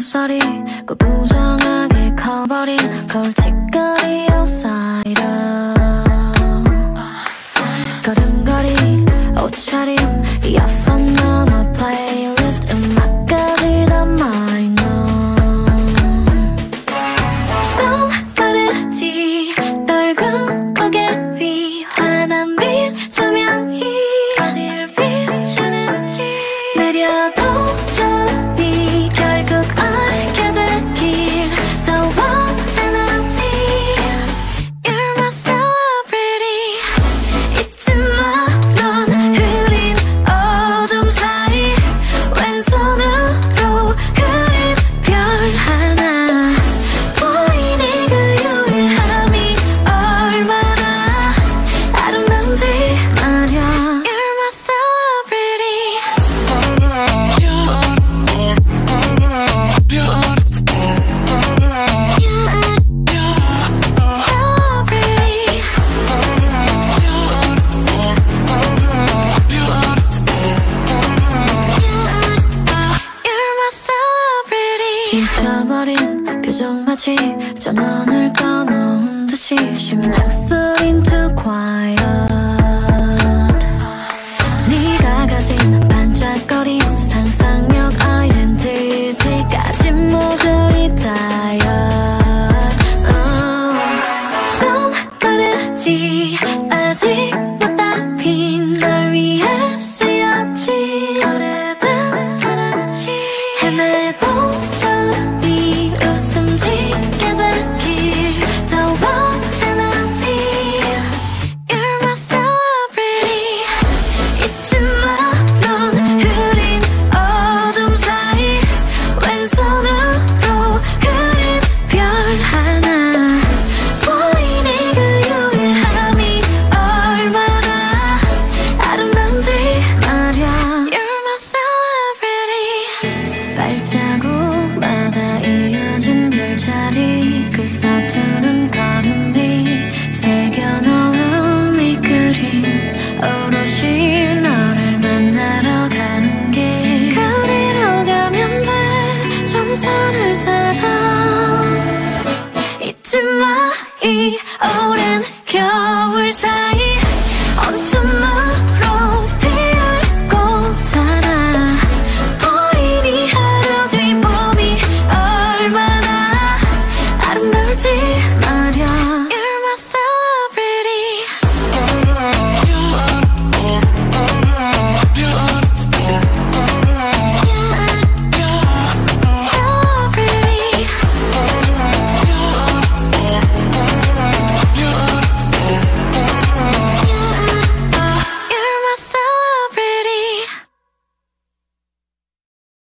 햇살이 부정하게 커버린 걸칫거리 outsider. 걸음걸이 옷차림 이어폰 넘어 플레이리스트 음악까지 담아있는 넌 빠르지 넓은 고개 위 환한 빛 조명이 어딜 비추는지 내려도 전이 결국 알게 되길 더 원하는 You're my celebrity. 잊지 마 넌 흐린 어둠 사이 왼손으로 그린 별 하나 보이니 그 유일함이 얼마나 아름다운지 말야. You're my celebrity. You're my celebrity. 지쳐버린 표정 마치 전원을